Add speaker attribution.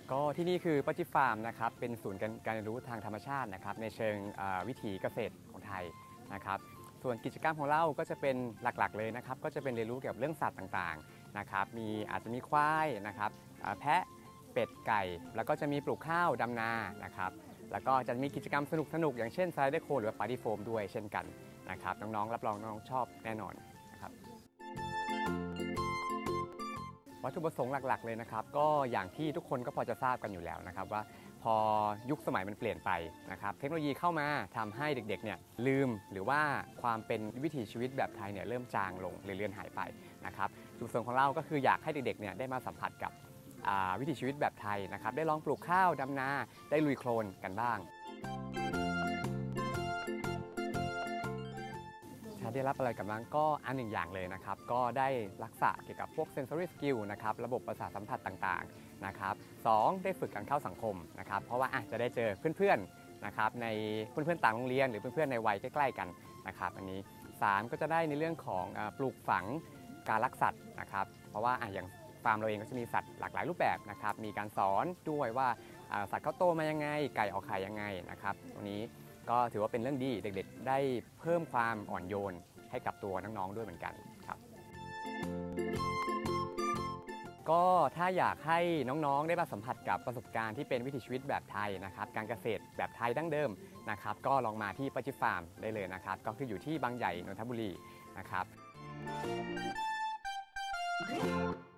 Speaker 1: ก็ที่นี่คือปัจจิฟาร์มนะครับเป็นศูนย์การเรียนรู้ทางธรรมชาตินะครับในเชิงวิถีเกษตรของไทยนะครับส่วนกิจกรรมของเราก็จะเป็นหลักๆเลยนะครับก็จะเป็นเรียนรู้เกี่ยวกับเรื่องสัตว์ต่างๆนะครับอาจจะมีควายนะครับแพะเป็ดไก่แล้วก็จะมีปลูกข้าวดำนานะครับแล้วก็จะมีกิจกรรมสนุกๆอย่างเช่นสไลเดอร์โคนหรือว่าปาร์ตี้โฟมด้วยเช่นกันนะครับน้องๆรับรองน้องๆชอบแน่นอนนะครับวัตถุประสงค์หลักๆเลยนะครับก็อย่างที่ทุกคนก็พอจะทราบกันอยู่แล้วนะครับว่าพอยุคสมัยมันเปลี่ยนไปนะครับเทคโนโลยีเข้ามาทำให้เด็กๆเนี่ยลืมหรือว่าความเป็นวิถีชีวิตแบบไทยเนี่ยเริ่มจางลงหรือเลือนหายไปนะครับจุดประสงค์ของเราก็คืออยากให้เด็กๆเนี่ยได้มาสัมผัสกับวิถีชีวิตแบบไทยนะครับได้ลองปลูกข้าวดำนาได้ลุยโคลนกันบ้างได้รับอะไรกันบ้างก็อันหนึ่งอย่างเลยนะครับก็ได้รักษาเกี่ยวกับพวก sensory skill นะครับระบบประสาทสัมผัสต่างๆนะครับ2ได้ฝึกการเข้าสังคมนะครับเพราะว่าจะได้เจอเพื่อนๆนะครับในเพื่อนๆต่างโรงเรียนหรือเพื่อนๆในวัยใกล้ๆกันนะครับอันนี้3ก็จะได้ในเรื่องของปลูกฝังการรักสัตว์นะครับเพราะว่าอย่างฟาร์มเราเองก็จะมีสัตว์หลากหลายรูปแบบนะครับมีการสอนด้วยว่าสัตว์เขาโตมายังไงไก่ออกไข่ยังไงนะครับตรงนี้ก็ถือว่าเป็นเรื่องดีเด็กๆได้เพิ่มความอ่อนโยนให้กับตัวน้องๆด้วยเหมือนกันครับก็ถ้าอยากให้น้องๆได้มาสัมผัสกับประสบการณ์ที่เป็นวิถีชีวิตแบบไทยนะครับการเกษตรแบบไทยดั้งเดิมนะครับก็ลองมาที่ปัจจิฟาร์มได้เลยนะครับก็คืออยู่ที่บางใหญ่นนทบุรีนะครับ